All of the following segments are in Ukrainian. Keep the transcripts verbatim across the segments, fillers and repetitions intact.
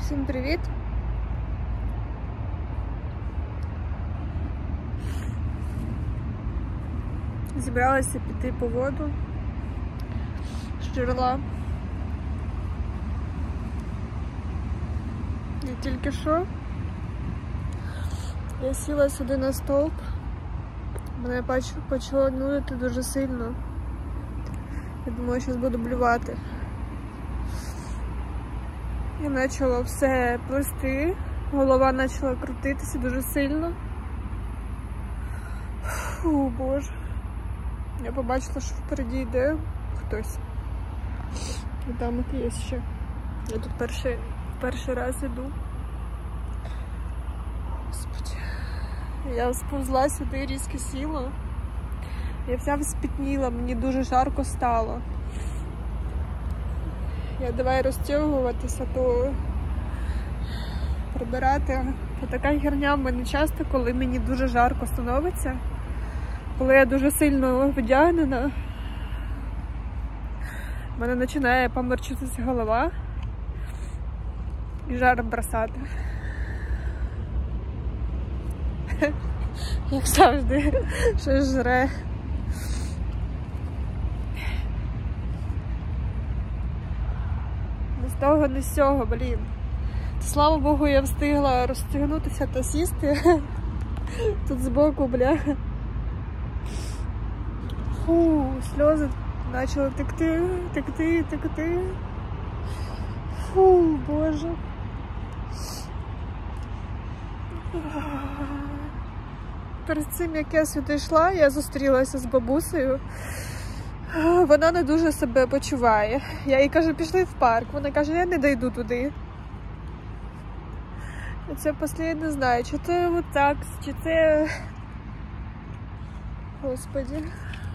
Всім привіт! Зібралася піти по воду з джерела. І тільки що я сіла сюди на стовп, мене почало нудити дуже сильно. Я думаю, зараз буду блювати. І почало все плисти, голова почала крутитися дуже сильно. Фу, боже. Я побачила, що впереді йде хтось. І там от є ще. Я тут перший, перший раз іду. Господи. Я сповзла сюди, різко сіла. Я вся спітніла, мені дуже жарко стало. Я давай розтягуватися, то прибирати. Та така херня в мене часто, коли мені дуже жарко становиться. Коли я дуже сильно вдягнена, в мене починає поморчитися голова і жар бросати. Як завжди, щось жре. Не з того, не з цього, блін. Слава Богу, я встигла розтягнутися та сісти. Тут збоку, бля. Фу, сльози почали текти, текти, текти. Фу, боже. Перед цим, як я сюди йшла, я зустрілася з бабусею. Вона не дуже себе почуває. Я їй кажу, пішли в парк. Вона каже, я не дойду туди. І це останнє не знаю, чи це отак, чи це... Господи.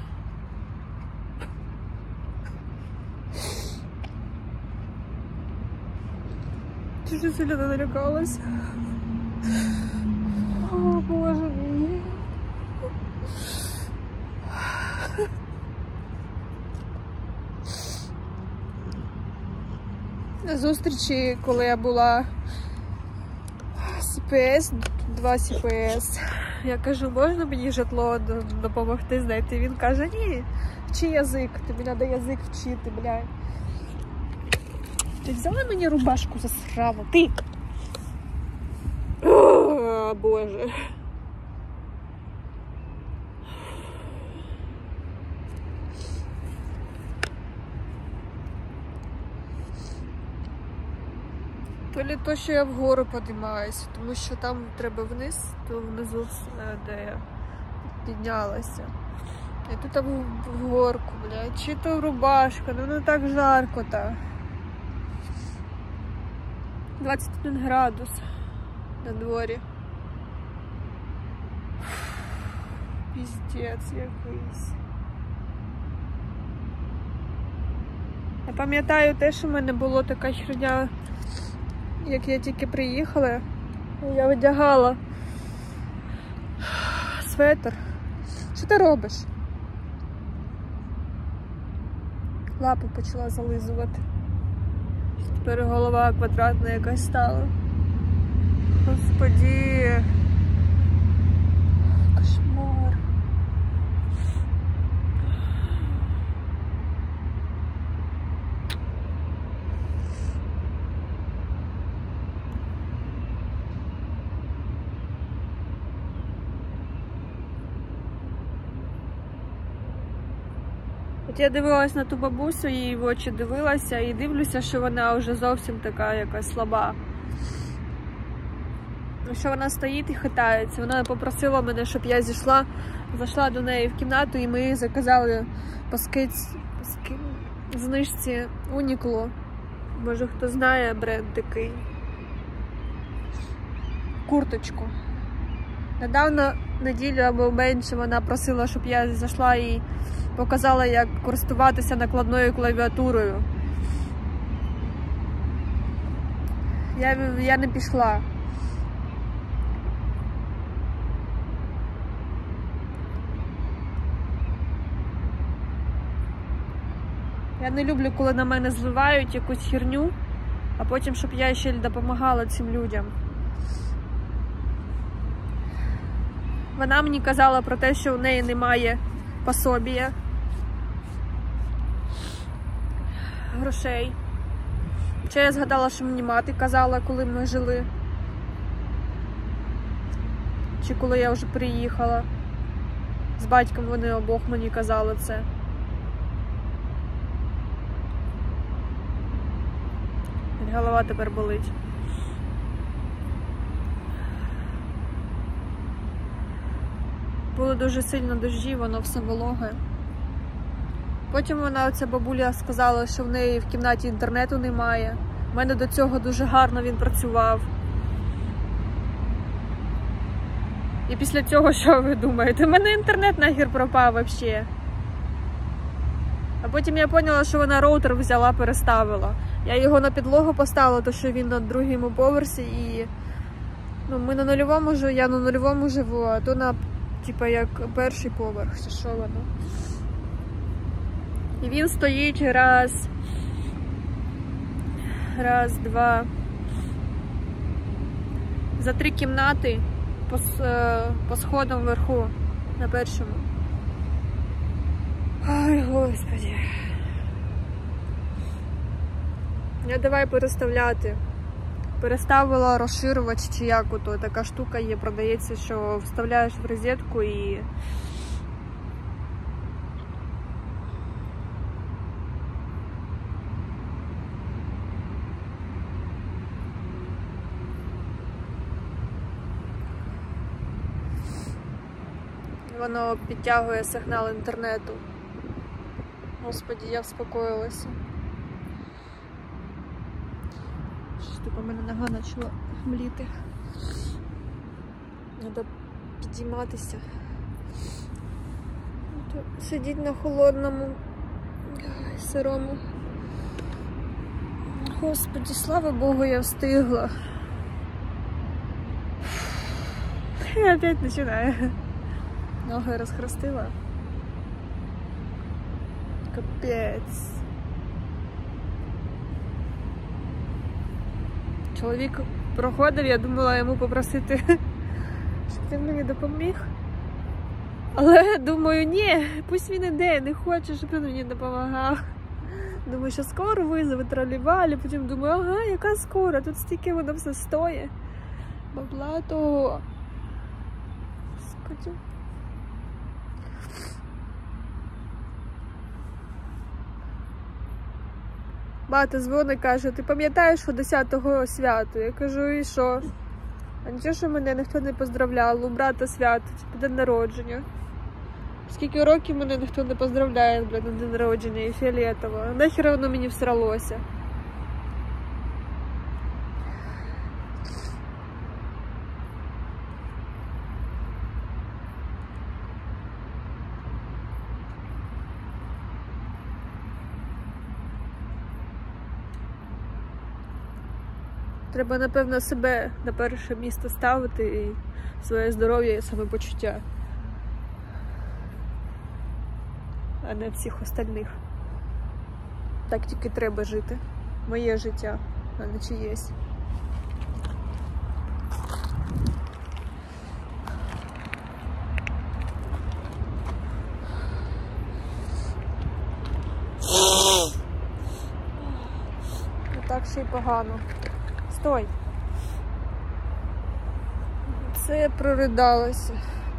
Дуже сильно налякалась. О, боже мій. На зустрічі, коли я була Сі Пі Ес, два Сі Пі Ес, я кажу, можна мені житло допомогти знайти? Він каже, ні, вчи язик, тобі треба язик вчити, блядь. Ти взяла мені рубашку засрала? Ти! О, боже. То ли то, що я вгору підіймаюся, тому що там треба вниз, то внизу, де я піднялася. І тут там в горку, блядь, чи то рубашка, ну не так жарко-то. двадцять один градус на дворі. Піздець якийсь. Я пам'ятаю те, що в мене була така херня, як я тільки приїхала. Я одягала светр. Що ти робиш? Лапу почала зализувати. Тепер голова квадратна якась стала. Господи. Кошмар. От я дивилась на ту бабусю, її в очі дивилася і дивлюся, що вона вже зовсім така якась слаба. Що вона стоїть і хитається. Вона попросила мене, щоб я зійшла, зайшла до неї в кімнату і ми заказали по скидці, знижці Uniqlo. Може хто знає бренд такий. Курточку. Недавно, неділю або менше, вона просила, щоб я зайшла і показала, як користуватися накладною клавіатурою. Я, я не пішла. Я не люблю, коли на мене зливають якусь херню. а потім, щоб я ще допомагала цим людям. Вона мені казала про те, що в неї немає пособія, грошей. Ще я згадала, що мені мати казала, коли ми жили. Чи коли я вже приїхала. З батьком вони обох мені казали це. Голова тепер болить. Було дуже сильно дощі, воно все вологе. Потім вона, оця бабуля, сказала, що в неї в кімнаті інтернету немає. У мене до цього дуже гарно він працював. І після цього, що ви думаєте? У мене інтернет нахер пропав взагалі. А потім я поняла, що вона роутер взяла, переставила. Я його на підлогу поставила, тому що він на другому поверсі і... Ну, ми на нульовому живу, я на нульовому живу, а то на, типа, як перший поверх, чи що воно. І він стоїть раз, раз, два, за три кімнати по, по сходам вверху, на першому. Ой, Господи. Я давай переставляти. Переставила розширювач, чи як ото, така штука є, продається, що вставляєш в розетку і... Воно підтягує сигнал інтернету. Господи, я вспокоїлася. Щось таке, у мене нога почала мліти. Треба підійматися. Сидіть на холодному, сирому. Господи, слава Богу, я встигла. Я опять починаю. Ноги розхрестила. Капець. Чоловік проходив, я думала йому попросити, щоб він мені допоміг. Але думаю, ні, пусть він іде, не хоче, щоб він мені допомагав. Думаю, що скоро визови, тролівалі, потім думаю, ага, яка скоро, тут стільки воно все стоїть. Бабла того. Господи. Мати дзвонить, каже, ти пам'ятаєш, що десятого свято? Я кажу, і що? А нічого, що мене ніхто не поздравляв, у брата свято, типу день народження. Скільки років мене ніхто не поздравляє, блядь, на день народження і фіолетово. Нахер воно мені всралося. Треба, напевно, себе на перше місце ставити і своє здоров'я і самопочуття, а не всіх остальних. Так тільки треба жити. Моє життя, а не чиєсь. І так ще й погано. Стой! Це я проридалася.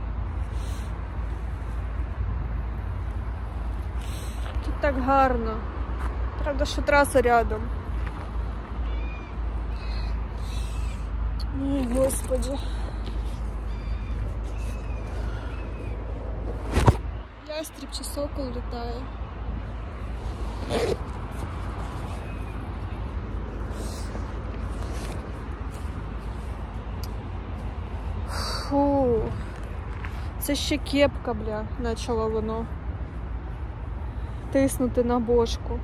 Тут так гарно. Правда, що траса рядом. Ой, Господи. Ястріб чи сокол літає. Фу, це ще кепка, бля, почало воно тиснути на бошку.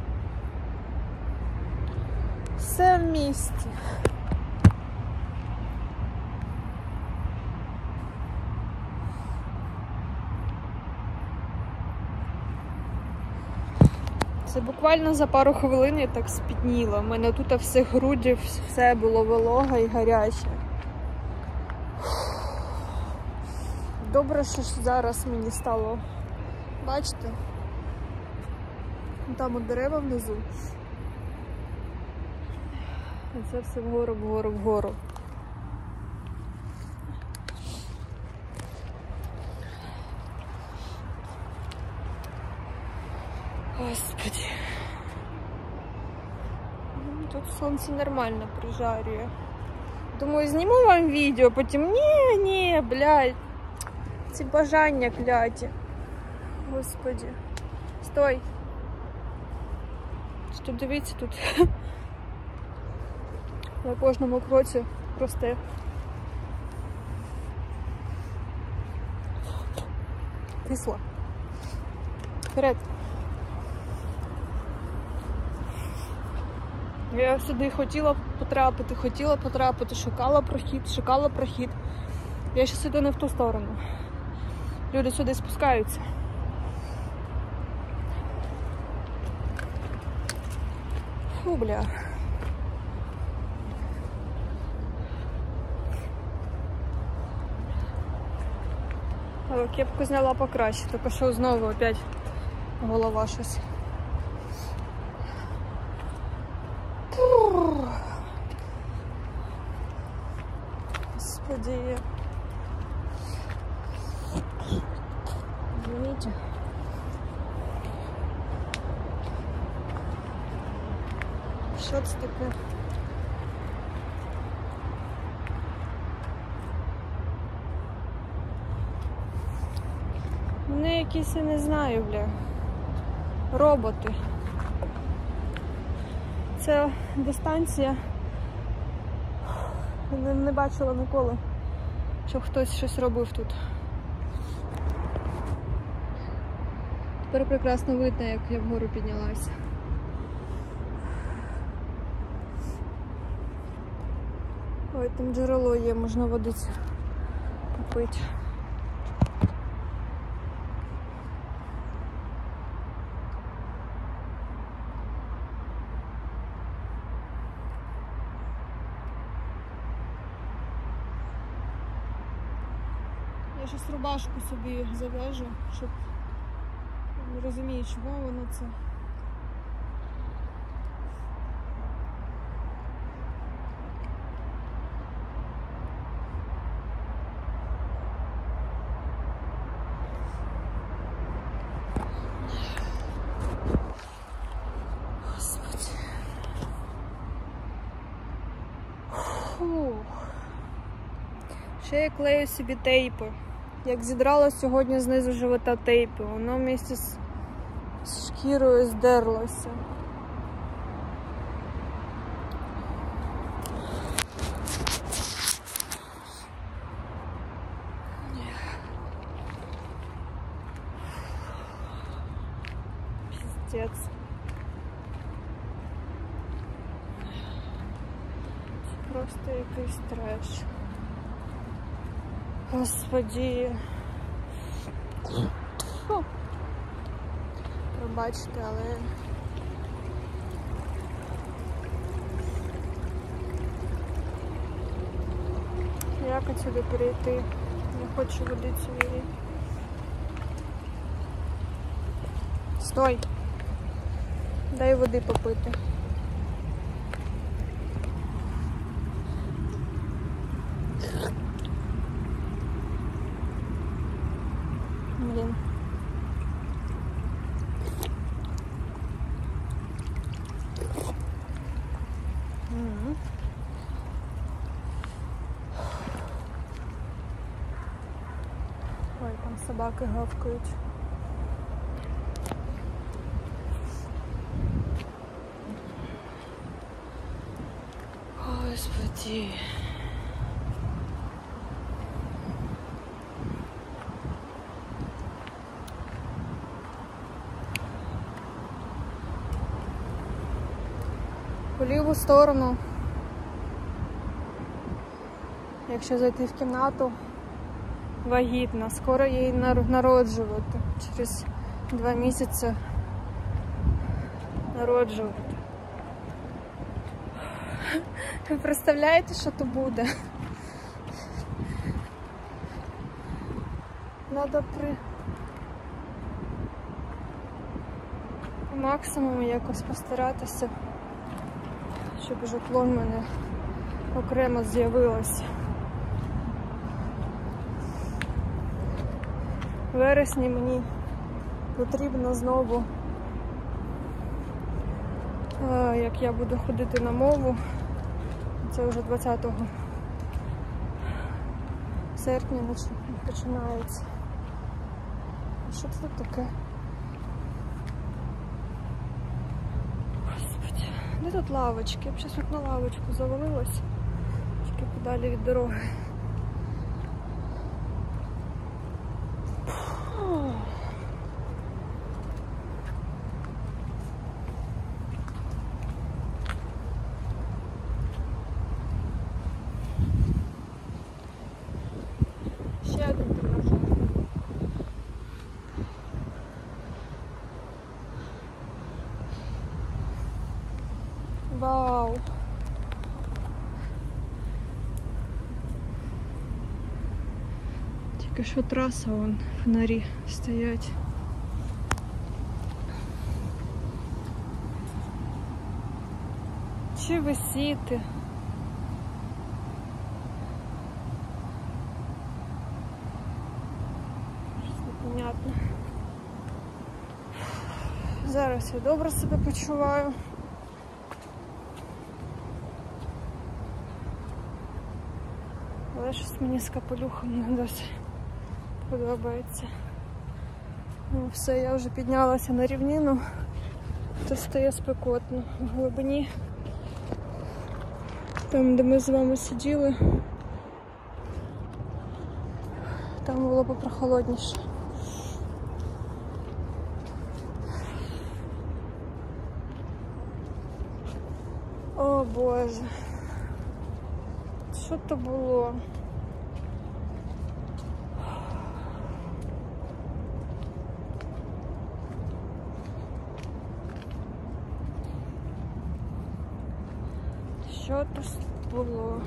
Все в місті. Це буквально за пару хвилин я так спітніла. У мене тут все груді, все було волога і гаряче. Добре, що зараз мені стало. Бачите? Там от дерева внизу. І це все вгору, вгору, вгору. Господи. Тут сонце нормально прижарює. Думаю, зніму вам відео, потім ні, ні, блядь. Ці бажання кляті. Господи. Стой. Що дивіться тут. На кожному кроці росте. Кисло. Вперед. Я сюди хотіла потрапити, хотіла потрапити, шукала прохід, шукала прохід. Я ще сюди не в ту сторону. Люди сюди спускаються. Фу, бля. Але кепку зняла покраще, тільки що знову опять голова щось. Господи. Извините. Що це таке? Вони якісь, я не знаю, бля. Роботи. Це дистанція. Не, не бачила ніколи, щоб хтось щось робив тут. Тепер прекрасно видно, як я вгору піднялася. Ой, там джерело є, можна водиці попити. Я щось рубашку собі зав'яжу, щоб не розумію, чому воно це. Господи. Фух. Ще я клею собі тейпи. Як зідрала сьогодні знизу живота тейпи, воно вместе з, з шкірою здерлося. Пиздец. Це просто якийсь треш. Господи. Фу. Пробачте, але як отсюди перейти? Не хочу води цієї. Стой! Дай води попити. Блин. М-м. Ой, там собаки гавкають. Господи. По ліву сторону, якщо зайти в кімнату, вагітна, скоро їй народжувати, через два місяці народжувати. Ви представляєте, що то буде? Надо при максимуму якось постаратися, щоб житло в мене окремо з'явилося. В вересні мені потрібно знову, як я буду ходити на мову, це вже двадцятого серпня починається. Що це таке? Господи, де тут лавочки? Я б щас на лавочку завалилась, тільки подалі від дороги. Ще один тренажер. Вау! Тільки що траса, вон фонарі стоять. Чи висіти? Непонятно. Зараз я добре себе почуваю. Але щось мені з капелюхом не досить подобається. Ну все, я вже піднялася на рівнину, то стає спекотно. В глибині, там де ми з вами сиділи, там було попрохолодніше. О Боже, що то було? Що то було?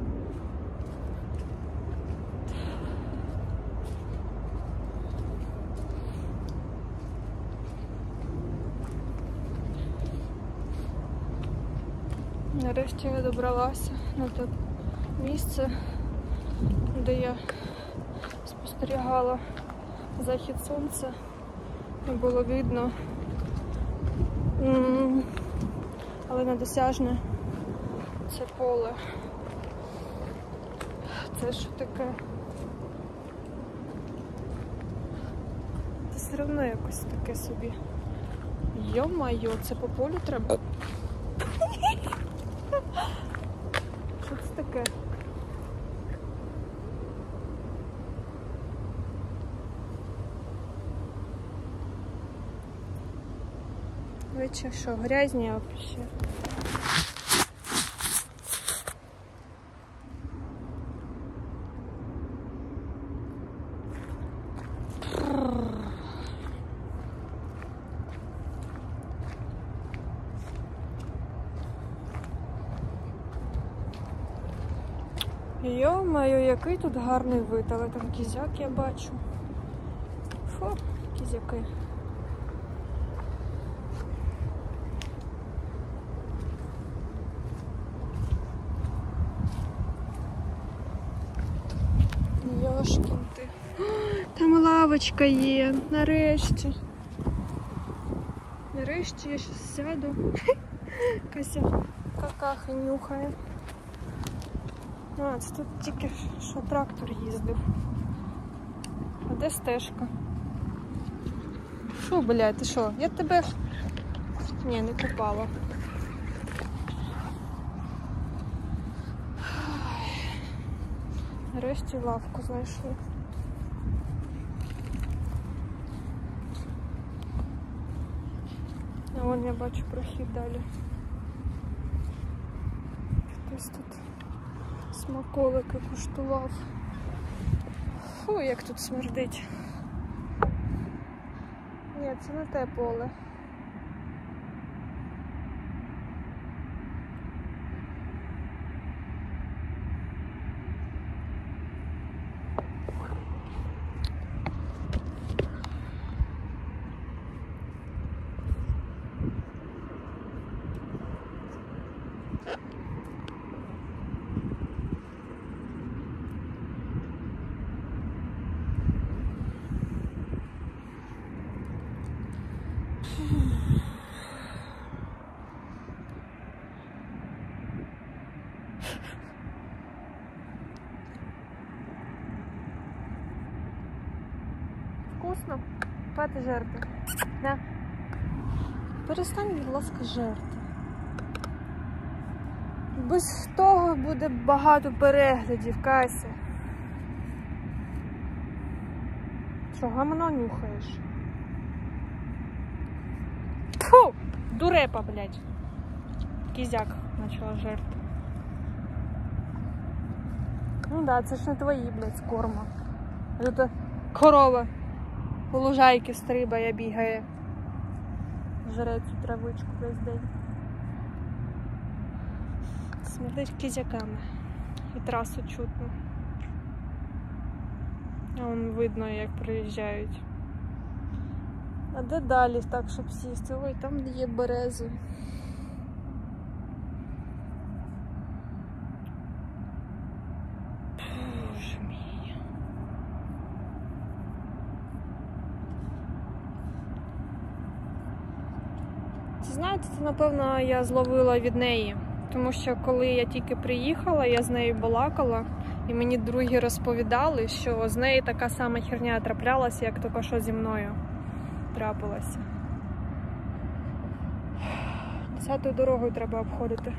Нарешті я добралася на те місце, де я спостерігала захід сонця. І було видно, але недосяжне це поле. Це що таке? Це все одно якось таке собі. Йо-майо, це по полю треба? Що це таке? Ви чи що, грязні вообще? Йо-моє, який тут гарний вид, але там кізяк я бачу. Фу, кізяки. Йошкін ти. Там лавочка є, нарешті. Нарешті я щас сяду. Кася какахи нюхає. А, це тут тільки що трактор їздив. А де стежка? Фу, блядь, ти що? Я тебе... Ні, не купала. Нарешті лавку знайшли. А вон я бачу прохід далі. Хтось тут смаколики куштував. Фу, як тут смердить. Ні, це не те поле. вкусно. Пати жерти. Да. Перестань, будь ласка, жерти. Без того буде багато переглядів, Кася. Що, гамно нюхаєш? Фу! Дурепа, блядь. Кізяк почала жерти. Ну да, це ж не твої, блядь, з корма. А тут корова у лужайки стрибає, бігає. Жре цю травичку весь день. Смердить кізяками. І трасу чутно. А вон видно, як приїжджають. А де далі так, щоб сісти? Ой, там є берези. Боже мій. Це, знаєте, це, напевно, я зловила від неї. Тому що коли я тільки приїхала, я з нею балакала, і мені другі розповідали, що з нею така сама херня траплялася, як тільки що зі мною трапилася. Десятою дорогою треба обходити.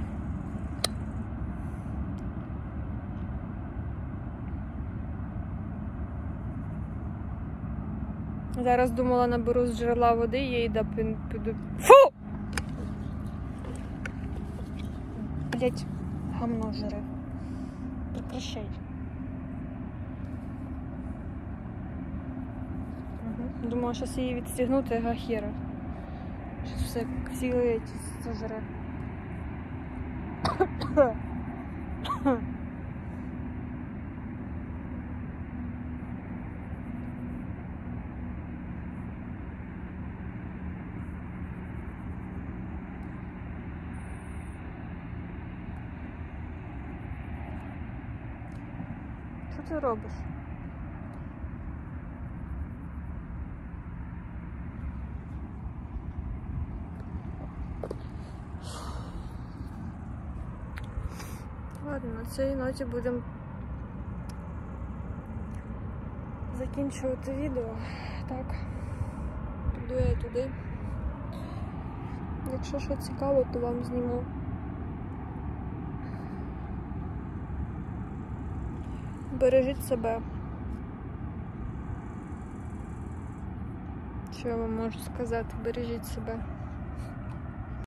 Зараз думала, наберу з джерела води, їй да піду. Фу! Блять, гамно жре. Прекращай. Угу. Думала, зараз її відстігнути, га хера. Щось все ціле зажре. Що ти робиш? Ладно, на цій ноті будемо закінчувати відео. Так, піду я туди. Якщо що цікаво, то вам зніму. Бережіть себе. Що я вам можу сказати? Бережіть себе.